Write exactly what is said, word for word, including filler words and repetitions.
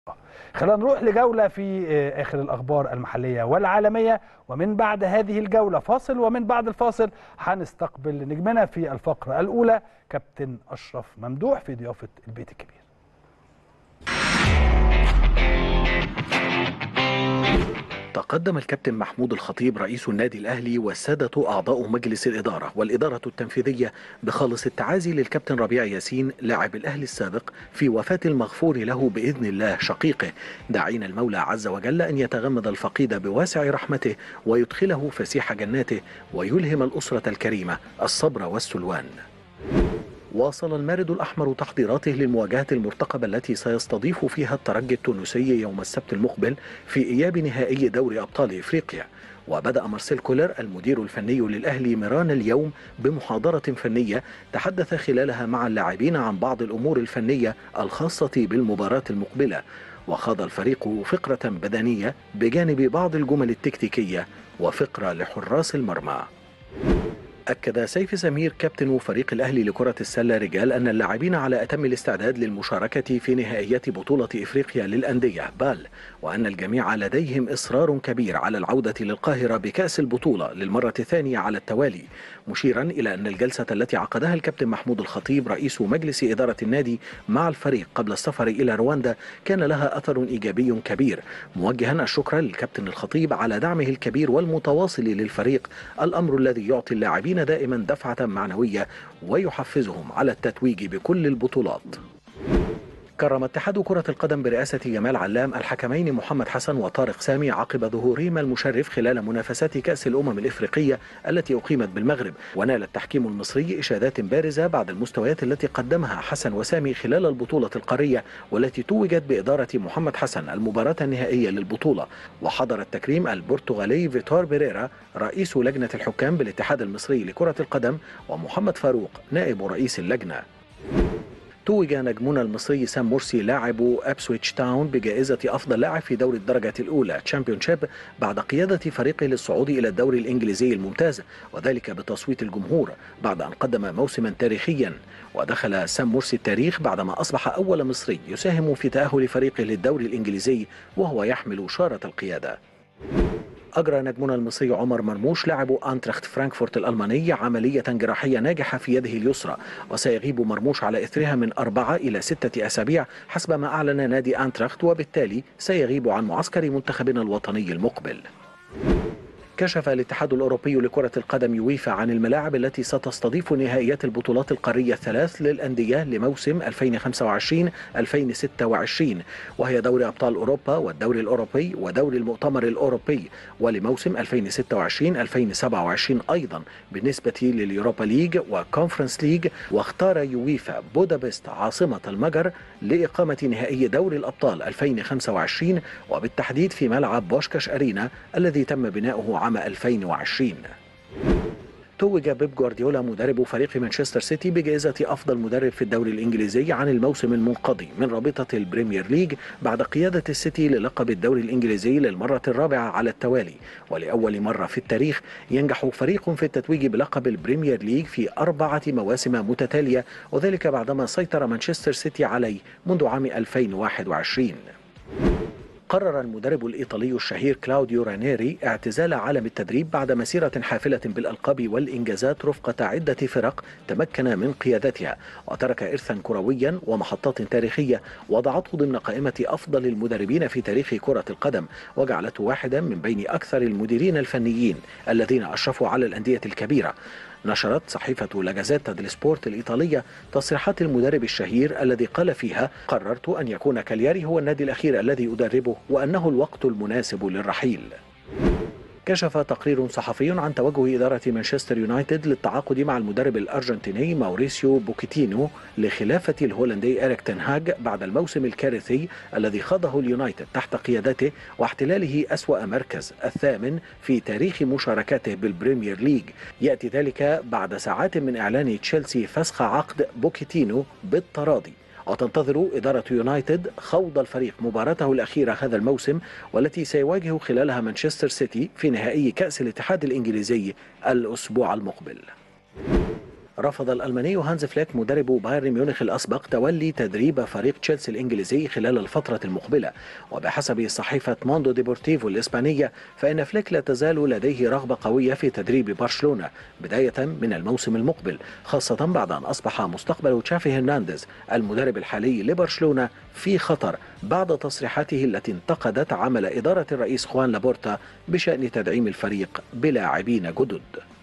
خلينا نروح لجولة في آخر الأخبار المحلية والعالمية، ومن بعد هذه الجولة فاصل، ومن بعد الفاصل هنستقبل نجمنا في الفقرة الأولى كابتن أشرف ممدوح في ضيافة البيت الكبير. تقدم الكابتن محمود الخطيب رئيس النادي الأهلي والسادة أعضاء مجلس الإدارة والإدارة التنفيذية بخالص التعازي للكابتن ربيع ياسين لاعب الأهلي السابق في وفاة المغفور له بإذن الله شقيقه، داعين المولى عز وجل أن يتغمد الفقيد بواسع رحمته ويدخله فسيح جناته ويلهم الأسرة الكريمة الصبر والسلوان. واصل المارد الأحمر تحضيراته للمواجهة المرتقبة التي سيستضيف فيها الترجي التونسي يوم السبت المقبل في إياب نهائي دوري أبطال إفريقيا. وبدأ مارسيل كولر المدير الفني للأهلي مران اليوم بمحاضرة فنية تحدث خلالها مع اللاعبين عن بعض الأمور الفنية الخاصة بالمباراة المقبلة، وخاض الفريق فقرة بدنية بجانب بعض الجمل التكتيكية وفقرة لحراس المرمى. أكد سيف سمير كابتن فريق الأهلي لكرة السلة رجال أن اللاعبين على أتم الاستعداد للمشاركة في نهائيات بطولة إفريقيا للأندية بال، وأن الجميع لديهم إصرار كبير على العودة للقاهرة بكأس البطولة للمرة الثانية على التوالي، مشيرا إلى أن الجلسة التي عقدها الكابتن محمود الخطيب رئيس مجلس إدارة النادي مع الفريق قبل السفر إلى رواندا كان لها أثر إيجابي كبير، موجها الشكر للكابتن الخطيب على دعمه الكبير والمتواصل للفريق، الأمر الذي يعطي اللاعبين دائما دفعة معنوية ويحفزهم على التتويج بكل البطولات. كرم اتحاد كرة القدم برئاسة جمال علام الحكمين محمد حسن وطارق سامي عقب ظهورهما المشرف خلال منافسات كأس الأمم الإفريقية التي أقيمت بالمغرب، ونال التحكيم المصري إشادات بارزة بعد المستويات التي قدمها حسن وسامي خلال البطولة القارية والتي توجت بإدارة محمد حسن المباراة النهائية للبطولة. وحضر التكريم البرتغالي فيتور بيريرا رئيس لجنة الحكام بالاتحاد المصري لكرة القدم ومحمد فاروق نائب رئيس اللجنة. توج نجمنا المصري سام مرسي لاعب أبسويتش تاون بجائزة أفضل لاعب في دوري الدرجة الأولى تشامبيونشيب بعد قيادة فريقه للصعود إلى الدوري الإنجليزي الممتاز، وذلك بتصويت الجمهور بعد أن قدم موسما تاريخيا. ودخل سام مرسي التاريخ بعدما أصبح أول مصري يساهم في تأهل فريقه للدوري الإنجليزي وهو يحمل شارة القيادة. أجرى نجمنا المصري عمر مرموش لاعب أنتراخت فرانكفورت الألماني عملية جراحية ناجحة في يده اليسرى، وسيغيب مرموش على إثرها من أربعة إلى ستة أسابيع حسب ما أعلن نادي أنتراخت، وبالتالي سيغيب عن معسكر منتخبنا الوطني المقبل. كشف الاتحاد الأوروبي لكرة القدم يويفا عن الملاعب التي ستستضيف نهائيات البطولات القارية الثلاث للأندية لموسم ألفين وخمسة وعشرين ألفين وستة وعشرين، وهي دوري أبطال أوروبا والدوري الأوروبي ودوري المؤتمر الأوروبي، ولموسم ألفين وستة وعشرين ألفين وسبعة وعشرين أيضا بالنسبة لليوروبا ليج وكونفرنس ليج. واختار يويفا بودابست عاصمة المجر لإقامة نهائي دوري الأبطال ألفين وخمسة وعشرين، وبالتحديد في ملعب بوشكاش أرينا الذي تم بناؤه عام ألفين وعشرين. توج بيب جوارديولا مدرب فريق مانشستر سيتي بجائزة أفضل مدرب في الدوري الإنجليزي عن الموسم المنقضي من رابطة البريمير ليج بعد قيادة السيتي للقب الدوري الإنجليزي للمرة الرابعة على التوالي، ولأول مرة في التاريخ ينجح فريق في التتويج بلقب البريمير ليج في أربعة مواسم متتالية، وذلك بعدما سيطر مانشستر سيتي عليه منذ عام ألفين وواحد وعشرين. قرر المدرب الإيطالي الشهير كلاوديو رانيري اعتزال عالم التدريب بعد مسيرة حافلة بالألقاب والإنجازات رفقة عدة فرق تمكن من قيادتها، وترك إرثا كرويا ومحطات تاريخية وضعته ضمن قائمة أفضل المدربين في تاريخ كرة القدم، وجعلته واحدا من بين أكثر المديرين الفنيين الذين أشرفوا على الأندية الكبيرة. نشرت صحيفة لا جازيتا ديل سبورت الإيطالية تصريحات المدرب الشهير الذي قال فيها: قررت أن يكون كالياري هو النادي الأخير الذي أدربه وأنه الوقت المناسب للرحيل. كشف تقرير صحفي عن توجه إدارة مانشستر يونايتد للتعاقد مع المدرب الأرجنتيني ماوريسيو بوكيتينو لخلافة الهولندي إريك تين هاج بعد الموسم الكارثي الذي خاضه اليونايتد تحت قيادته واحتلاله أسوأ مركز الثامن في تاريخ مشاركاته بالبريمير ليج. يأتي ذلك بعد ساعات من إعلان تشيلسي فسخ عقد بوكيتينو بالتراضي، وتنتظر إدارة يونايتد خوض الفريق مباراته الأخيرة هذا الموسم والتي سيواجه خلالها مانشستر سيتي في نهائي كأس الاتحاد الإنجليزي الأسبوع المقبل. رفض الألماني هانز فليك مدرب بايرن ميونخ الأسبق تولي تدريب فريق تشيلسي الإنجليزي خلال الفترة المقبلة، وبحسب صحيفة موندو ديبورتيفو الإسبانية فإن فليك لا تزال لديه رغبة قوية في تدريب برشلونة بداية من الموسم المقبل، خاصة بعد أن أصبح مستقبل تشافي هرنانديز المدرب الحالي لبرشلونة في خطر بعد تصريحاته التي انتقدت عمل إدارة الرئيس خوان لابورتا بشأن تدعيم الفريق بلاعبين جدد.